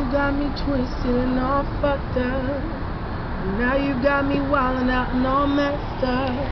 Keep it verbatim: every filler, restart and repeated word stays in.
you got me twisted and all fucked up. Now you got me wildin' out and all messed up.